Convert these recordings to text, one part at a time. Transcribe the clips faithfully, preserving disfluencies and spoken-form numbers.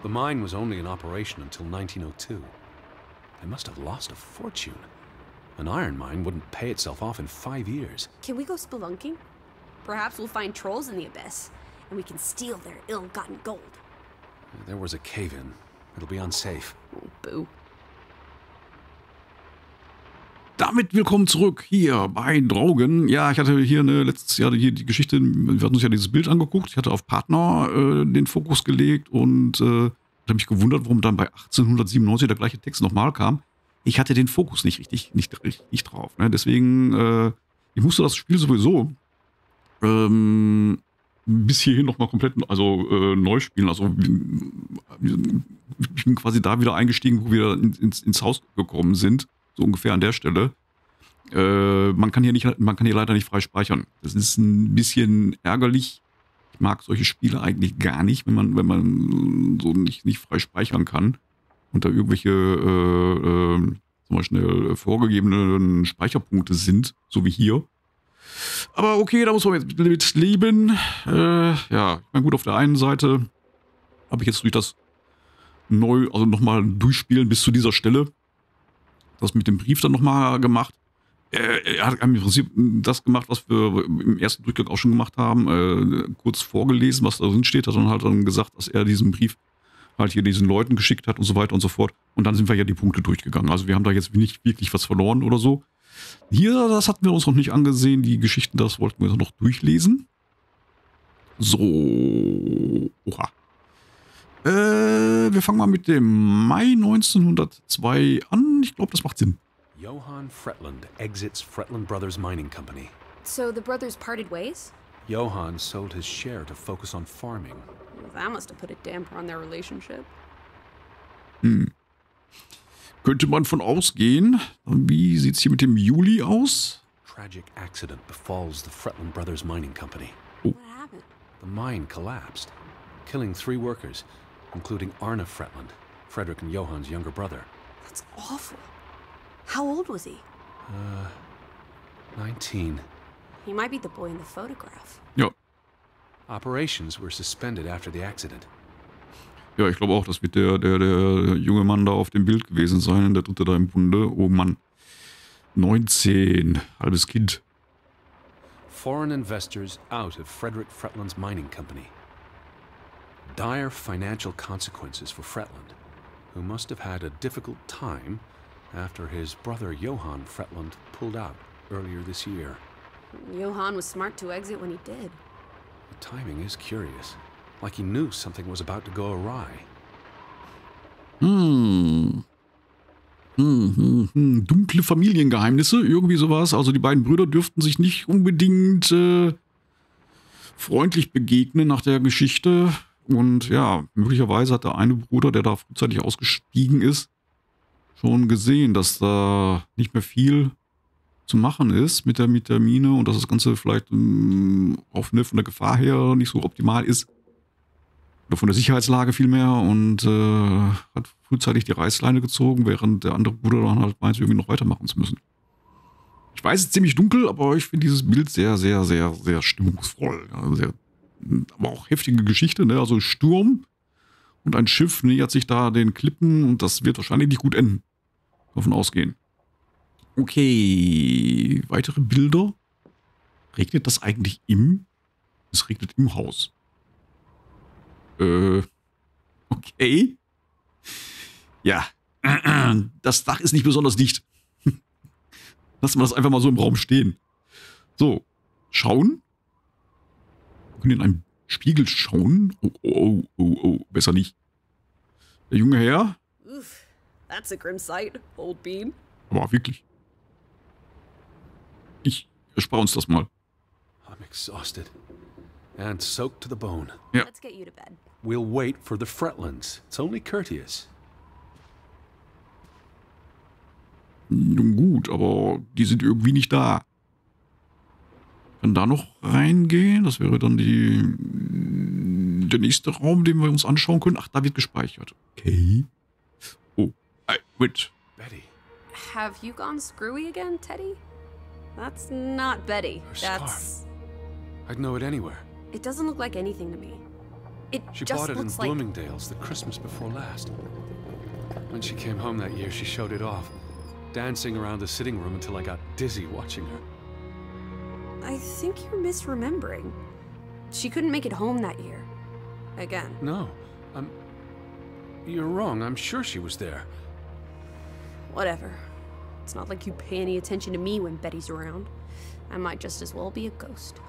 The mine was only in operation until nineteen oh two. They must have lost a fortune. An iron mine wouldn't pay itself off in five years. Can we go spelunking? Perhaps we'll find trolls in the abyss, and we can steal their ill-gotten gold. There was a cave-in. It'll be unsafe. Oh, boo. Damit willkommen zurück hier bei Draugen. Ja, ich hatte hier eine, letztes Jahr hier die Geschichte, wir hatten uns ja dieses Bild angeguckt. Ich hatte auf Partner äh, den Fokus gelegt und äh, hatte mich gewundert, warum dann bei achtzehnhundertsiebenundneunzig der gleiche Text nochmal kam. Ich hatte den Fokus nicht richtig, nicht richtig drauf. Ne? Deswegen, äh, ich musste das Spiel sowieso ähm, bis hierhin nochmal komplett also, äh, neu spielen. Also ich bin quasi da wieder eingestiegen, wo wir ins, ins Haus gekommen sind. So ungefähr an der Stelle. Äh, man kann hier nicht, man kann hier leider nicht frei speichern. Das ist ein bisschen ärgerlich. Ich mag solche Spiele eigentlich gar nicht, wenn man, wenn man so nicht, nicht frei speichern kann und da irgendwelche äh, äh, zum Beispiel vorgegebenen Speicherpunkte sind, so wie hier. Aber okay, da muss man jetzt mit leben. Äh, ja, ich meine, gut, auf der einen Seite habe ich jetzt durch das neu, also nochmal durchspielen bis zu dieser Stelle, das mit dem Brief dann nochmal gemacht. Er hat im Prinzip das gemacht, was wir im ersten Durchgang auch schon gemacht haben. Äh, kurz vorgelesen, was da drin steht. Hat dann halt dann gesagt, dass er diesen Brief halt hier diesen Leuten geschickt hat und so weiter und so fort. Und dann sind wir ja die Punkte durchgegangen. Also wir haben da jetzt nicht wirklich was verloren oder so. Hier, das hatten wir uns noch nicht angesehen. Die Geschichten, das wollten wir noch durchlesen. So. Oha. Äh, wir fangen mal mit dem Mai neunzehnhundertzwei an. Ich glaube, das macht Sinn. Johann Fretland exits Fretland Brothers Mining Company. So the brothers parted ways? Johann sold his share to focus on farming. Well, that must have put a damper on their relationship. Hm. Könnte man von ausgehen. Wie sieht es hier mit dem Juli aus? Tragic accident befalls the Fretland Brothers Mining Company. Oh. What happened? The mine collapsed, killing three workers, including Arne Fretland, Frederick and Johann's younger brother. That's awful. How old was he? Uh, nineteen. He might be the boy in the photograph. Ja. Operations were suspended after the accident. Ja, ich glaube auch, das wird der, der, der junge Mann da auf dem Bild gewesen sein, der dritte da im Bunde. Oh Mann. neunzehn. Halbes Kind. Foreign investors out of Frederick Fretland's mining company. Dire financial consequences for Fretland, who must have had a difficult time after his brother Johann Fretland pulled out earlier this year. Johann was smart to exit when he did. The timing is curious, like he knew something was about to go awry. Hm. Hm, hm, hm. Dunkle Familiengeheimnisse, irgendwie sowas. Also die beiden Brüder dürften sich nicht unbedingt äh, freundlich begegnen nach der Geschichte. Und ja, möglicherweise hat der eine Bruder, der da frühzeitig ausgestiegen ist, schon gesehen, dass da nicht mehr viel zu machen ist mit der, mit der Mine und dass das Ganze vielleicht ähm, auf eine, von der Gefahr her nicht so optimal ist. Oder von der Sicherheitslage vielmehr und äh, hat frühzeitig die Reißleine gezogen, während der andere Bruder dann halt meint, irgendwie noch weitermachen zu müssen. Ich weiß, es ist ziemlich dunkel, aber ich finde dieses Bild sehr, sehr, sehr, sehr stimmungsvoll. Ja, sehr, aber auch heftige Geschichte, ne? Also Sturm und ein Schiff nähert sich da den Klippen und das wird wahrscheinlich nicht gut enden. Davon ausgehen. Okay, weitere Bilder. Regnet das eigentlich im? Es regnet im Haus. Äh, okay. Ja, das Dach ist nicht besonders dicht. Lassen wir das einfach mal so im Raum stehen. So, schauen. Wir können in einen Spiegel schauen. Oh, oh, oh, oh, besser nicht. Der junge Herr. Oof, that's a grim sight, old bean. Aber wirklich. Ich erspare uns das mal. I'm exhausted and soaked to the bone. Ja. Let's get you to bed. We'll wait for the Fretlands. It's only courteous. Nun gut, aber die sind irgendwie nicht da. Kann da noch reingehen? Das wäre dann die der nächste Raum, den wir uns anschauen können. Ach, da wird gespeichert. Okay. Oh, hey, wait. Betty. Have you gone screwy again, Teddy? That's not Betty. Her That's... I'd know it anywhere. It doesn't look like anything to me. It She just bought it in looks like... Bloomingdale's the Christmas before last. When she came home that year, she showed it off, dancing around the sitting room until I got dizzy watching her. I think you're misremembering. She couldn't make it home that year. Again. No, I'm... You're wrong. I'm sure she was there. Whatever. It's not like you pay any attention to me when Betty's around. I might just as well be a ghost.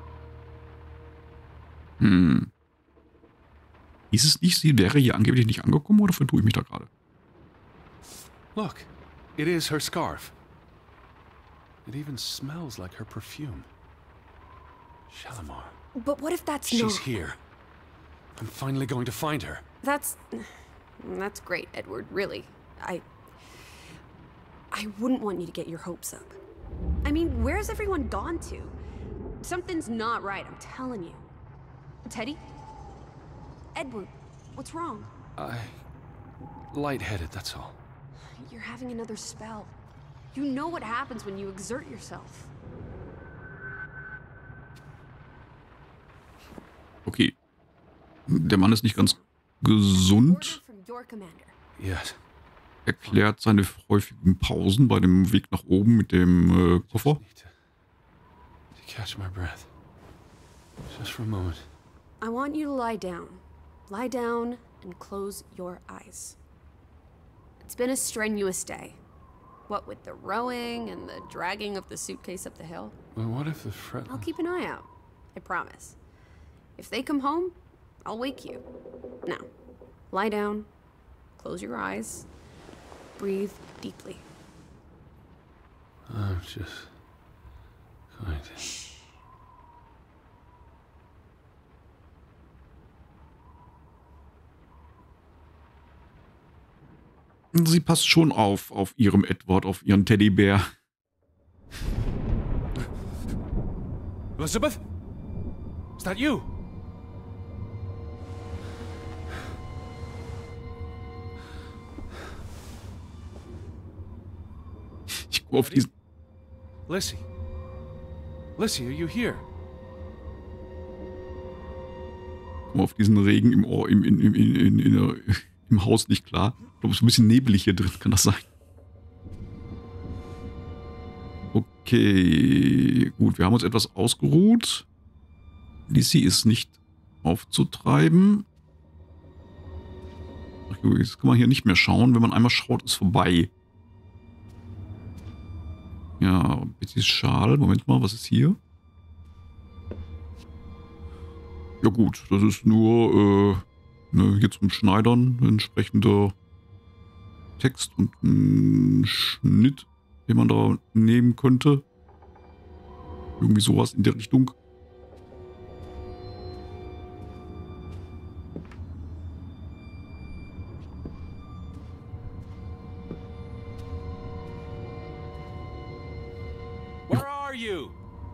Hm. Hieß es nicht, sie wäre hier angeblich nicht angekommen oder vertue ich mich da gerade? Look, it is her scarf. It even smells like her perfume. Shalimar. But what if that's She's not... here. I'm finally going to find her. That's... That's great, Edward, really. I... I wouldn't want you to get your hopes up. I mean, where's everyone gone to? Something's not right, I'm telling you. Teddy? Edward, what's wrong? I... lightheaded, that's all. You're having another spell. You know what happens when you exert yourself. Okay. Der Mann ist nicht ganz gesund. From your commander. Yes. Erklärt seine häufigen Pausen bei dem Weg nach oben mit dem äh, Koffer. Need to, to catch my breath. Just for a moment. I want you to lie down. Lie down and close your eyes. It's been a strenuous day. What with the rowing and the dragging of the suitcase up the hill. Well, what if the fret... I'll keep an eye out. I promise. If they come home, I'll wake you. Now, lie down, close your eyes, breathe deeply. I'm just going to... Sie passt schon auf, auf ihrem Edward, auf ihren Teddybär. Elizabeth? Is that you? Ich gucke auf diesen... Lissy? Lissy, are you here? Guck mal auf diesen Regen im Ohr, im, im, im, in, in, in, im Haus nicht klar. Ich glaube, es ist ein bisschen nebelig hier drin, kann das sein? Okay, gut, wir haben uns etwas ausgeruht. Lissy ist nicht aufzutreiben. Ach, jetzt kann man hier nicht mehr schauen. Wenn man einmal schaut, ist vorbei. Ja, Bettys Schal. Moment mal, was ist hier? Ja gut, das ist nur äh, ne, hier zum Schneidern ein entsprechender Text und ein Schnitt, den man da nehmen könnte. Irgendwie sowas in der Richtung. Where are you?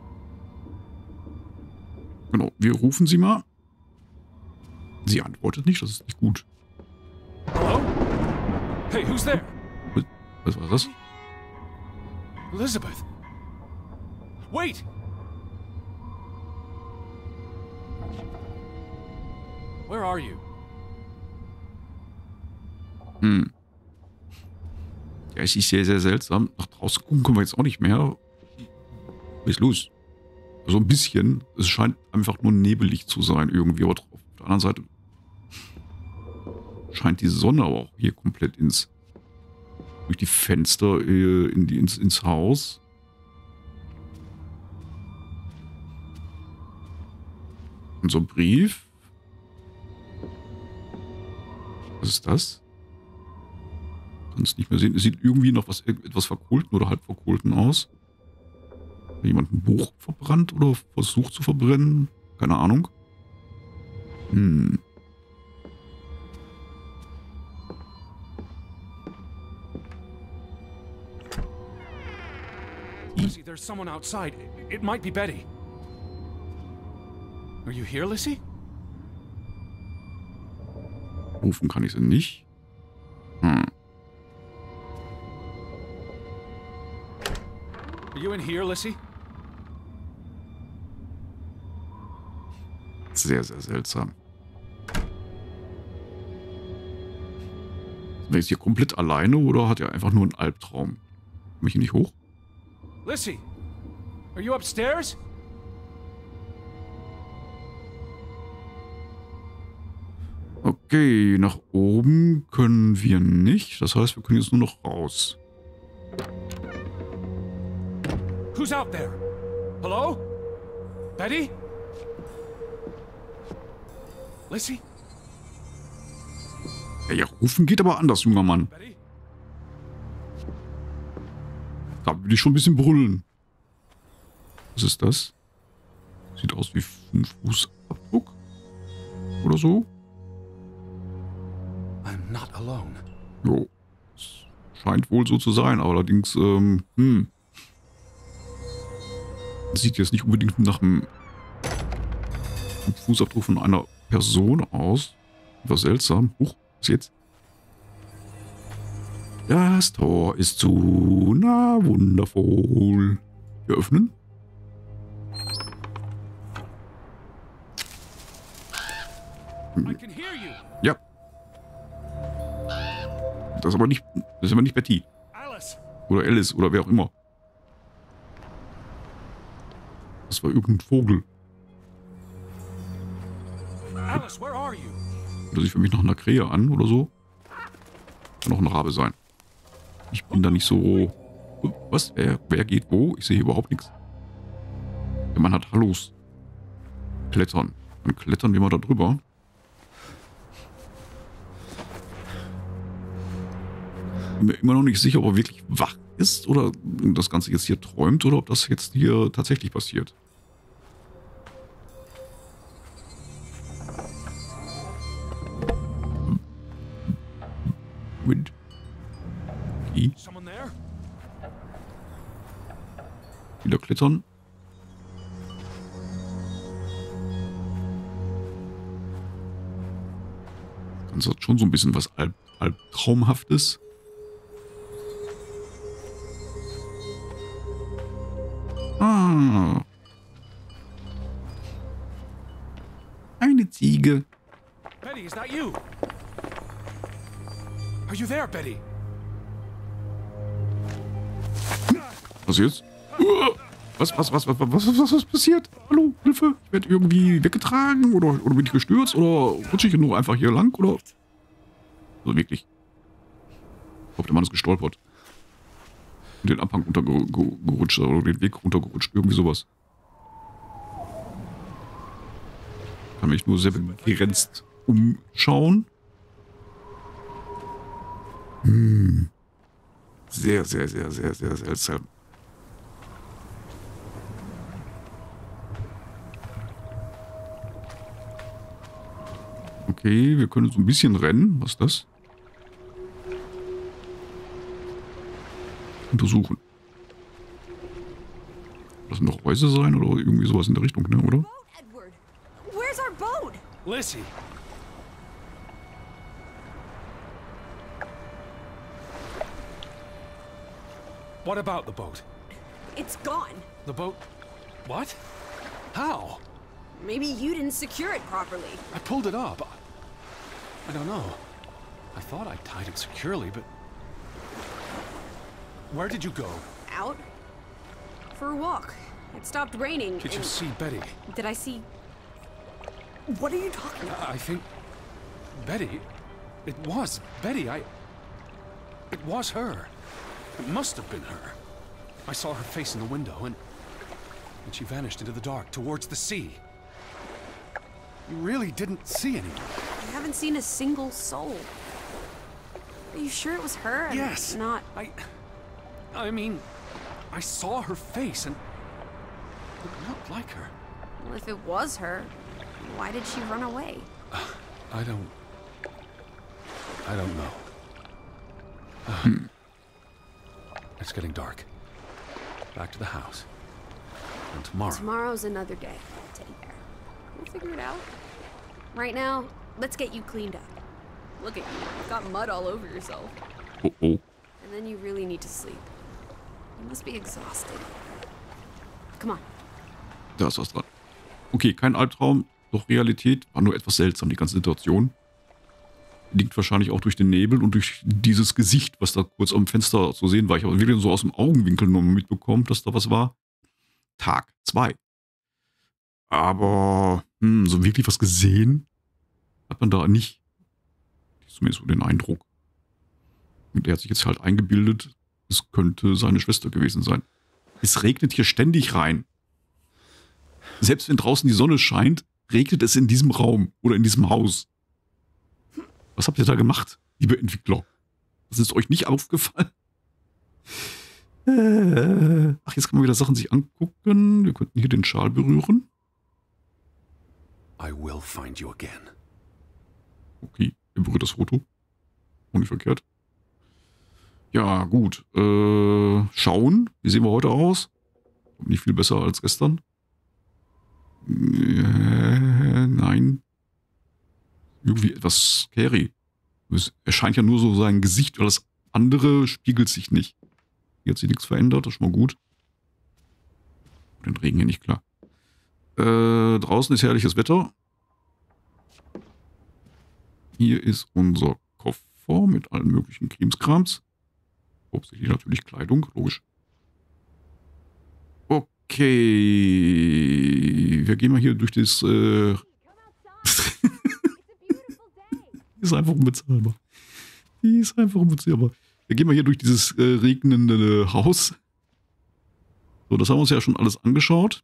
Genau, wir rufen sie mal. Sie antwortet nicht, das ist nicht gut. Hello? Hey, who's there? Was war das? Elizabeth. Wait! Where are you? Hm. Ja, es ist sehr, sehr seltsam. Nach draußen gucken können wir jetzt auch nicht mehr. Was ist los? So ein bisschen. Es scheint einfach nur nebelig zu sein irgendwie. Aber auf der anderen Seite scheint die Sonne aber auch hier komplett ins durch die Fenster äh, in die, ins, ins Haus. Unser Brief. Was ist das? Kann es nicht mehr sehen. Es sieht irgendwie noch was etwas verkohlten oder halb verkohlten aus. Hat jemand ein Buch verbrannt oder versucht zu verbrennen? Keine Ahnung. Hm. Lissy, there's someone outside. It might be Betty. Are you here, Lissy? Rufen kann ich sie nicht. Hm. Are you in here, Lissy? Sehr, sehr seltsam. er jetzt hier komplett alleine oder hat er einfach nur einen Albtraum? Komm ich hier nicht hoch? Lissy, are you upstairs? Okay, nach oben können wir nicht. Das heißt, wir können jetzt nur noch raus. Who's out there? Hello? Betty? Lissy? Ja, ja, rufen geht aber anders, junger Mann. Betty? Da will ich schon ein bisschen brüllen. Was ist das? Sieht aus wie ein Fußabdruck. Oder so. I'm not alone. Jo. Es scheint wohl so zu sein, aber allerdings, ähm, hm. Sieht jetzt nicht unbedingt nach einem Fußabdruck von einer Person aus. Was seltsam. Huch, was jetzt? Das Tor ist zu. Na, wundervoll. Wir öffnen. I can hear you. Ja. Das ist aber nicht, das ist aber nicht Betty. Alice. Oder Alice oder wer auch immer. Das war irgendein Vogel. Alice, where are you? Oder sieht für mich nach einer Krähe an oder so. Kann auch ein Rabe sein. Ich bin da nicht so... Was? Wer, wer geht wo? Ich sehe hier überhaupt nichts. Der Mann hat Hallos. Klettern. Dann klettern wir mal da drüber. Bin mir immer noch nicht sicher, ob er wirklich wach ist oder das Ganze jetzt hier träumt oder ob das jetzt hier tatsächlich passiert. Wind. Okay. Someone there? Wieder klettern. Das hat schon so ein bisschen was Alb Albtraumhaftes. Ah. Eine Ziege. Betty, is that you? Are you there, Betty? Was jetzt? Was, was, was, was, was, was, was, was passiert? Hallo, Hilfe? Ich werde irgendwie weggetragen oder, oder bin ich gestürzt oder rutsche ich nur einfach hier lang oder? Also wirklich. Ich glaube, der Mann ist gestolpert. Und den Abhang runtergerutscht oder den Weg runtergerutscht. Irgendwie sowas. Kann mich nur sehr begrenzt umschauen. Hm. Sehr, sehr, sehr, sehr, sehr seltsam. Okay, wir können so ein bisschen rennen. Was ist das? Untersuchen. Das sind doch Häuser sein oder irgendwie sowas in der Richtung, ne, oder? Boat, Edward. Where's our boat? Lissy. What about the boat? It's gone. The boat... What? How? Maybe you didn't secure it properly. I pulled it up. I don't know. I thought I tied it securely, but... Where did you go? Out? For a walk. It stopped raining. Did you and- see Betty? Did I see... What are you talking about? I think... Betty? It was Betty. I... It was her. It must have been her. I saw her face in the window, and... And she vanished into the dark, towards the sea. You really didn't see anyone. I haven't seen a single soul. Are you sure it was her? and Yes. Not... I... I mean... I saw her face, and... It looked like her. Well, if it was her, why did she run away? I don't... I don't know. It's getting dark. Back to the house. And tomorrow... Tomorrow's another day, Teddy Bear. We'll figure it out. Right now, let's get you cleaned up. Look at you. You've got mud all over yourself. Oh, oh. And then you really need to sleep. You must be exhausted. Come on. Da ist was dran. Okay, kein Albtraum, doch Realität. War nur etwas seltsam, die ganze Situation. Liegt wahrscheinlich auch durch den Nebel und durch dieses Gesicht, was da kurz am Fenster zu sehen war. Ich habe wirklich so aus dem Augenwinkel nur mitbekommen, dass da was war. Tag zwei. Aber hm, so wirklich was gesehen hat man da nicht. Zumindest so den Eindruck. Und der hat sich jetzt halt eingebildet, es könnte seine Schwester gewesen sein. Es regnet hier ständig rein. Selbst wenn draußen die Sonne scheint, regnet es in diesem Raum oder in diesem Haus. Was habt ihr da gemacht, liebe Entwickler? Das ist euch nicht aufgefallen? Äh, ach, jetzt kann man wieder Sachen sich angucken. Wir könnten hier den Schal berühren. I will find you again. Okay, er berührt das Foto. Und nicht verkehrt. Ja, gut. Äh, schauen. Wie sehen wir heute aus? Nicht viel besser als gestern. Äh, nein. Irgendwie etwas scary. Es erscheint ja nur so sein Gesicht, weil das andere spiegelt sich nicht. Hier hat sich nichts verändert, das ist schon mal gut. Den Regen hier nicht klar. Äh, draußen ist herrliches Wetter. Hier ist unser Koffer mit allen möglichen Krimskrams. Hauptsächlich natürlich Kleidung, logisch. Okay. Wir gehen mal hier durch das... Äh Die ist einfach unbezahlbar. Die ist einfach unbezahlbar. Wir gehen mal hier durch dieses äh, regnende Haus. So, das haben wir uns ja schon alles angeschaut.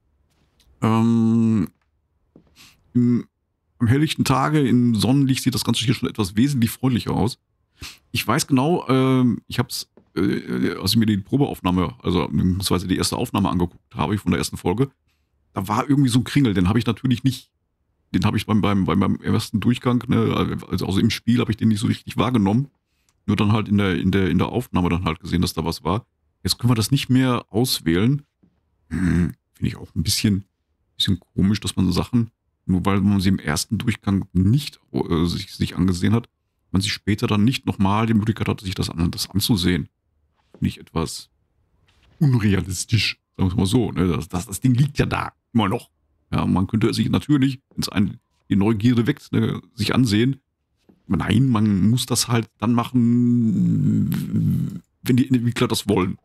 Ähm, im, am helllichten Tage, im Sonnenlicht sieht das Ganze hier schon etwas wesentlich freundlicher aus. Ich weiß genau, ähm, ich habe es, äh, als ich mir die Probeaufnahme, also beziehungsweise die erste Aufnahme angeguckt habe, ich von der ersten Folge, da war irgendwie so ein Kringel, den habe ich natürlich nicht Den habe ich beim, beim, beim, beim ersten Durchgang, ne, also, also im Spiel habe ich den nicht so richtig wahrgenommen. Nur dann halt in der, in der, in der Aufnahme dann halt gesehen, dass da was war. Jetzt können wir das nicht mehr auswählen. Hm, finde ich auch ein bisschen, bisschen komisch, dass man so Sachen, nur weil man sie im ersten Durchgang nicht äh, sich, sich angesehen hat, man sich später dann nicht nochmal die Möglichkeit hat, sich das, an, das anzusehen. Finde ich etwas unrealistisch, sagen wir mal so. Ne? Das, das, das Ding liegt ja da, immer noch. Ja, man könnte sich natürlich, wenn es einen die Neugierde weckt, ne, sich ansehen. Aber nein, man muss das halt dann machen, wenn die Entwickler das wollen.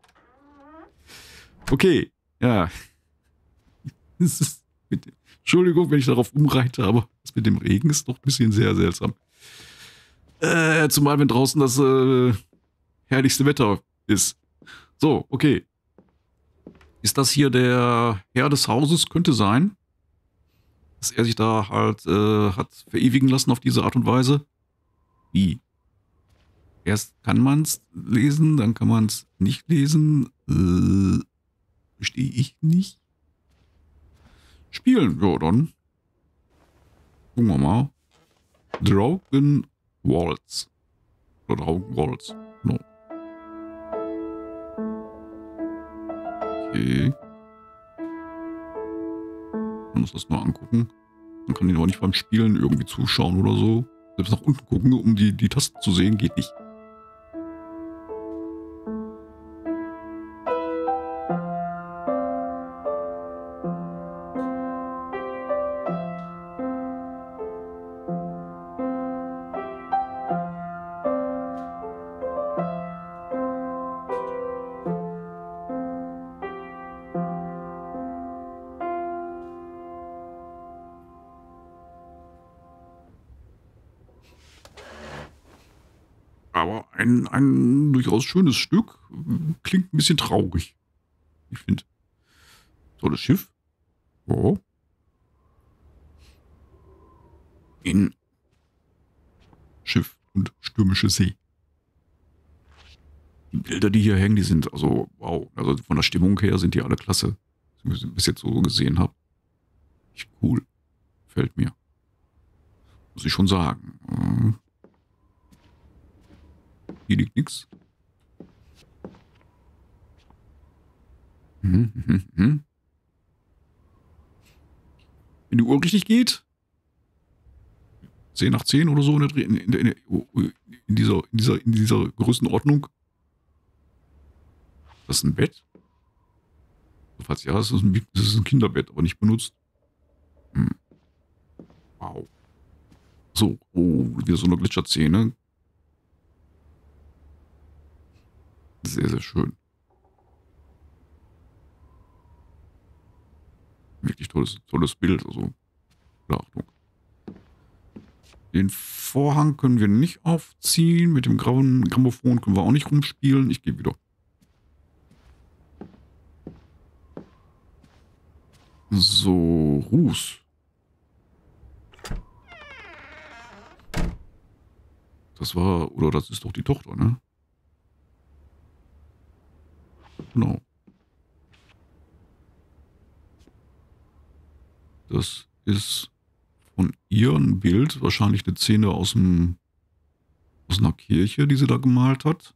Okay, ja. Es ist mit, Entschuldigung, wenn ich darauf umreite, aber das mit dem Regen ist doch ein bisschen sehr seltsam. Äh, zumal wenn draußen das äh, herrlichste Wetter ist. So, okay. Ist das hier der Herr des Hauses? Könnte sein. Dass er sich da halt äh, hat verewigen lassen auf diese Art und Weise. Wie? Erst kann man es lesen, dann kann man es nicht lesen. Äh, verstehe ich nicht. Spielen, ja dann. Gucken wir mal. Dragon Waltz. Oder Dragon Waltz. No. Okay. Man muss das nur angucken. Man kann ihn aber nicht beim Spielen irgendwie zuschauen oder so. Selbst nach unten gucken, um die, die Tasten zu sehen, geht nicht. Aber ein, ein durchaus schönes Stück. Klingt ein bisschen traurig. Ich finde. Tolles Schiff. Oh. In Schiff und stürmische See. Die Bilder, die hier hängen, die sind also, wow. Also von der Stimmung her sind die alle klasse. Was ich bis jetzt so gesehen habe. Echt cool. Gefällt mir. Muss ich schon sagen. Hier liegt nichts. Hm, hm, hm. Wenn die Uhr richtig geht, zehn nach zehn oder so in, der, in, in, in, in, dieser, in, dieser, in dieser Größenordnung. Das ist ein Bett. Falls ja, das ist ein, das ist ein Kinderbett, aber nicht benutzt. Hm. Wow. So, oh, wieder so eine Glitscherszene. Sehr, sehr schön. Wirklich tolles, tolles Bild. Also, Achtung. Den Vorhang können wir nicht aufziehen. Mit dem grauen Grammophon können wir auch nicht rumspielen. Ich gehe wieder. So, Ruß. Das war, oder das ist doch die Tochter, ne? Genau. Das ist von ihr ein Bild, wahrscheinlich eine Szene aus dem, aus einer Kirche, die sie da gemalt hat.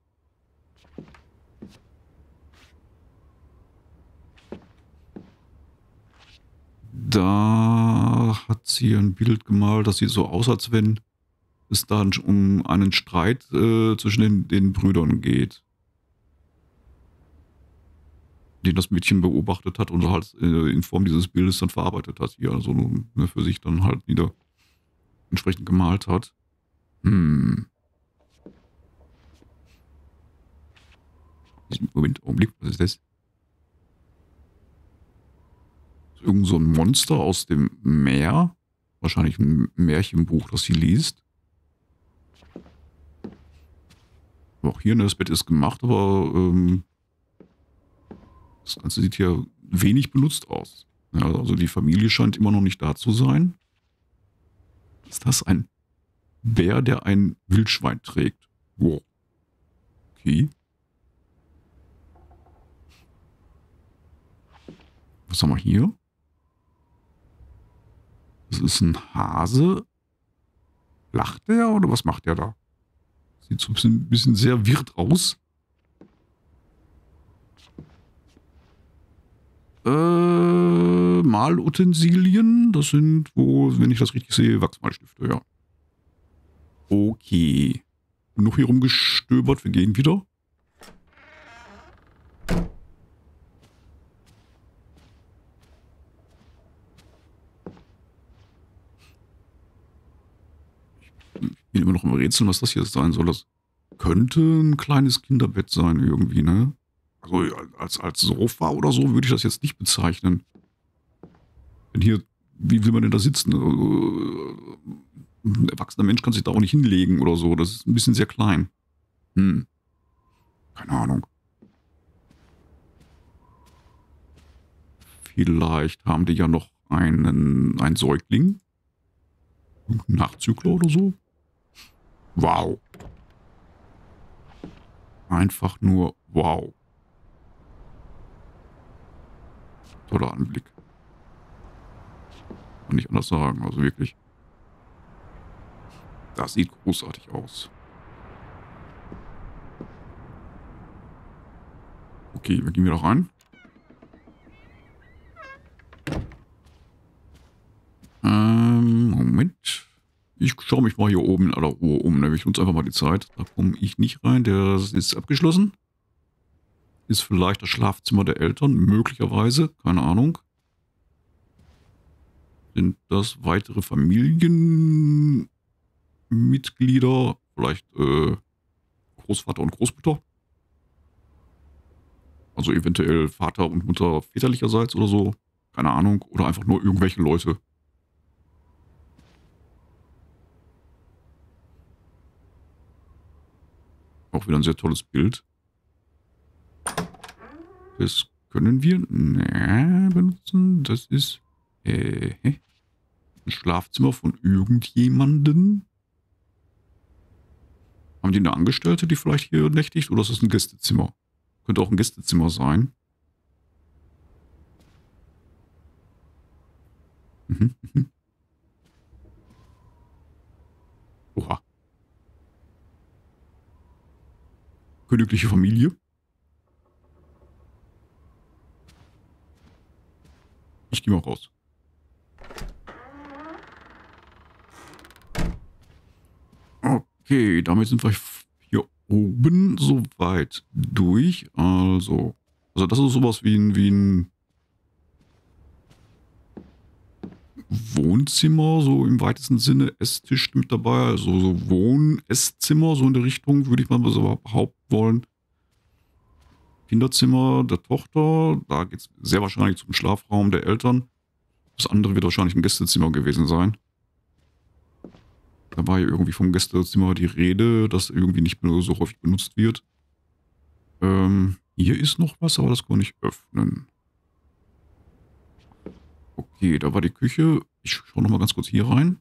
Da hat sie ein Bild gemalt, das sieht so aus, als wenn es da um einen Streit äh, zwischen den, den Brüdern geht, den das Mädchen beobachtet hat und halt äh, in Form dieses Bildes dann verarbeitet hat, hier also ne, für sich dann halt wieder entsprechend gemalt hat. Hm. Moment, Augenblick, was ist das? Irgend so ein Monster aus dem Meer. Wahrscheinlich ein Märchenbuch, das sie liest. Aber auch hier, ne, das Bett ist gemacht, aber ähm, das Ganze sieht hier wenig benutzt aus. Ja, also die Familie scheint immer noch nicht da zu sein. Ist das ein Bär, der ein Wildschwein trägt? Wow. Okay. Was haben wir hier? Das ist ein Hase. Lacht der oder was macht der da? Sieht so ein bisschen, bisschen sehr wild aus. Äh, Malutensilien. Das sind wohl, wenn ich das richtig sehe, Wachsmalstifte, ja. Okay. Genug hier rumgestöbert, wir gehen wieder. Ich bin immer noch im Rätseln, was das hier sein soll. Das könnte ein kleines Kinderbett sein irgendwie, ne? Also als, als Sofa oder so würde ich das jetzt nicht bezeichnen. Denn hier, wie will man denn da sitzen? Ein erwachsener Mensch kann sich da auch nicht hinlegen oder so. Das ist ein bisschen sehr klein. Hm. Keine Ahnung. Vielleicht haben die ja noch einen, einen Säugling. Ein Nachzügler oder so. Wow. Einfach nur wow. Toller Anblick. Kann nicht anders sagen, also wirklich. Das sieht großartig aus. Okay, wir gehen wieder rein. Ähm, Moment. Ich schaue mich mal hier oben in aller Ruhe um. Nämlich uns einfach mal die Zeit. Da komme ich nicht rein. Der ist abgeschlossen. Ist vielleicht das Schlafzimmer der Eltern. Möglicherweise. Keine Ahnung. Sind das weitere Familienmitglieder? Vielleicht äh, Großvater und Großmutter? Also eventuell Vater und Mutter väterlicherseits oder so. Keine Ahnung. Oder einfach nur irgendwelche Leute. Auch wieder ein sehr tolles Bild. Das können wir ne, benutzen. Das ist äh, ein Schlafzimmer von irgendjemanden. Haben die eine Angestellte, die vielleicht hier nächtigt? Oder ist das ein Gästezimmer? Könnte auch ein Gästezimmer sein. Mhm, mhm. Oha. Königliche Familie. Ich gehe mal raus. Okay, damit sind wir hier oben soweit durch. Also, also das ist sowas wie ein, wie ein Wohnzimmer, so im weitesten Sinne, Esstisch mit dabei, also so Wohn-Esszimmer, so in der Richtung, würde ich mal so behaupten wollen. Kinderzimmer der Tochter, da geht es sehr wahrscheinlich zum Schlafraum der Eltern. Das andere wird wahrscheinlich ein Gästezimmer gewesen sein. Da war ja irgendwie vom Gästezimmer die Rede, das irgendwie nicht mehr so häufig benutzt wird. Ähm, hier ist noch was, aber das kann man nicht öffnen. Okay, da war die Küche. Ich schaue noch mal ganz kurz hier rein.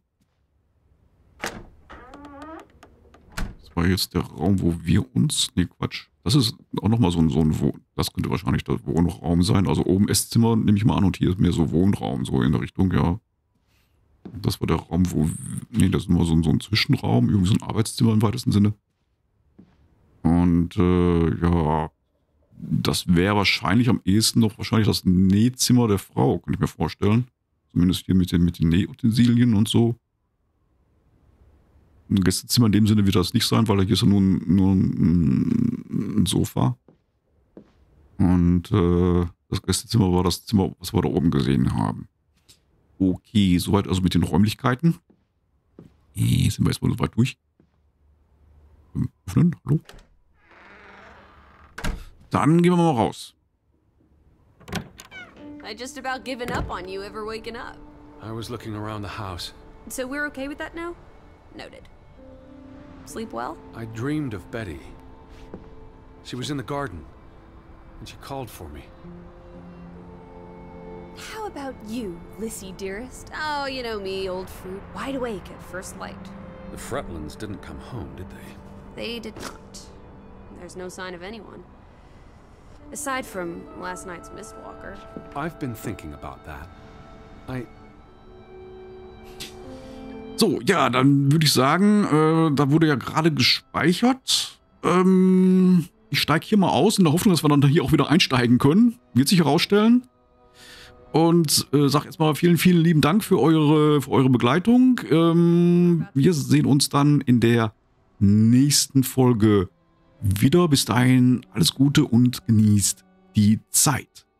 Das war jetzt der Raum, wo wir uns... Nee, Quatsch. Das ist auch noch mal so ein... So ein Wohn das könnte wahrscheinlich der Wohnraum sein. Also oben Esszimmer, nehme ich mal an. Und hier ist mehr so Wohnraum, so in der Richtung, ja. Das war der Raum, wo... Nee, das ist nur so ein, so ein Zwischenraum. Irgendwie so ein Arbeitszimmer im weitesten Sinne. Und, äh, ja... Das wäre wahrscheinlich am ehesten noch wahrscheinlich das Nähzimmer der Frau, könnte ich mir vorstellen. Zumindest hier mit den, mit den Nähutensilien und so. Ein Gästezimmer in dem Sinne wird das nicht sein, weil da hier ist ja nur ein, nur ein, ein Sofa. Und äh, das Gästezimmer war das Zimmer, was wir da oben gesehen haben. Okay, soweit also mit den Räumlichkeiten. Hier sind wir erstmal so weit durch. Öffnen, hallo? Dann gehen wir mal raus. I just about given up on you ever waking up. I was looking around the house. So we're okay with that now? Noted. Sleep well? I dreamed of Betty. She was in the garden, and she called for me. How about you, Lissy dearest? Oh, you know me, old fruit, wide awake at first light. The Fretlands didn't come home, did they? They did not. There's no sign of anyone. Aside from last night's Mistwalker. I've been thinking about that. I... So, ja, dann würde ich sagen, äh, da wurde ja gerade gespeichert. Ähm, ich steige hier mal aus in der Hoffnung, dass wir dann hier auch wieder einsteigen können. Wird sich herausstellen. Und äh, sag jetzt mal vielen, vielen lieben Dank für eure, für eure Begleitung. Ähm, wir sehen uns dann in der nächsten Folge wieder. Bis dahin alles Gute und genießt die Zeit.